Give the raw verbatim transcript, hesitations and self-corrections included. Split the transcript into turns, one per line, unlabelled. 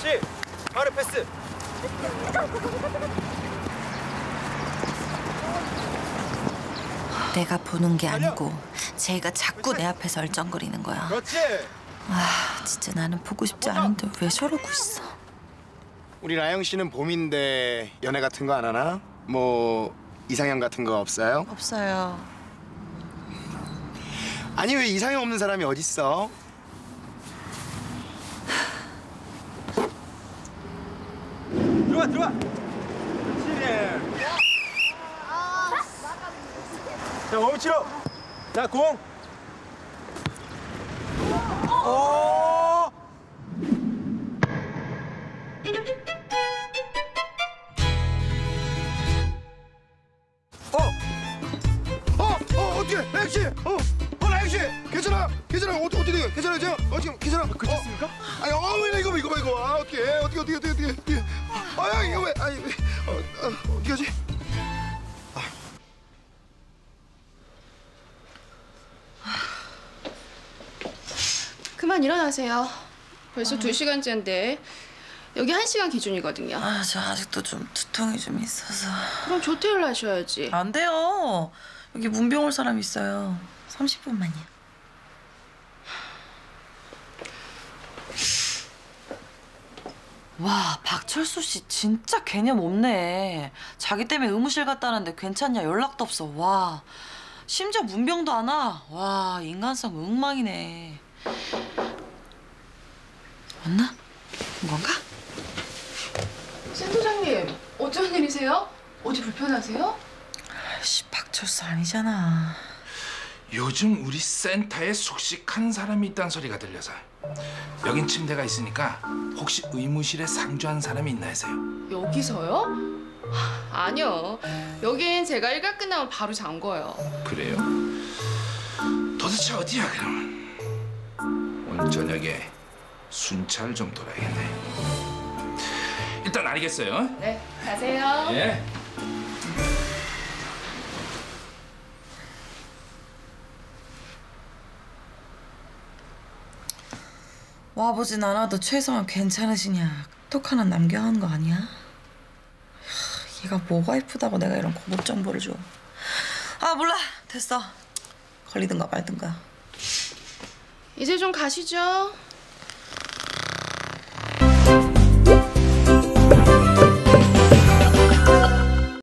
그렇지. 바로 패스.
내가 보는 게 아니고 쟤가 자꾸 내 앞에서 얼쩡거리는 거야.
그렇지.
아, 진짜 나는 보고 싶지 않은데 왜 저러고 있어.
우리 라영 씨는 봄인데 연애 같은 거 안 하나? 뭐 이상형 같은 거 없어요?
없어요.
아니 왜 이상형 없는 사람이 어딨어?
들어와 들어와. 그렇지. 자 멈추러. 자 공. 어.
어! 어! 어! 어떻게? 라영 씨! 어! 어 라영 씨! 괜찮아! 괜찮아! 어떻게 어떻게 돼? 괜찮아 지금? 어 지금 괜찮아?
괜찮습니까?
어. 아니 어 이거 봐 이거 봐 이거 아 어떻게 어떻게 어떻게 어떻게 어떻게 아야 이거 왜 아니 어, 어 어떻게 하지?
그만 일어나세요. 벌써 두 시간째인데 여기 한 시간 기준이거든요.
아, 저 아직도 좀 두통이 좀 있어서.
그럼 조퇴를 하셔야지.
안 돼요. 여기 문병 올 사람 있어요. 삼십 분만요. 와, 박철수 씨 진짜 개념 없네. 자기 때문에 의무실 갔다는데 괜찮냐 연락도 없어. 와, 심지어 문병도 안 와. 와, 인간성 엉망이네. 왔나? 온 건가?
센터장님, 어쩐 일이세요? 어디 불편하세요?
아이씨, 박철수 아니잖아.
요즘 우리 센터에 숙식한 사람이 있다는 소리가 들려서 여긴 침대가 있으니까 혹시 의무실에 상주한 사람이 있나 해서요.
여기서요? 아니요. 여긴 제가 일과 끝나면 바로 잠궈요.
그래요? 도대체 어디야 그러면? 오늘 저녁에 순찰 좀 돌아야겠네. 일단 알겠어요.
네, 가세요.
예.
와보진 않아도 최소한 괜찮으시냐 톡 하나 남겨 하는 거 아니야? 얘가 뭐가 이쁘다고 내가 이런 고급 정보를 줘. 아 몰라, 됐어. 걸리든가 말든가.
이제 좀 가시죠.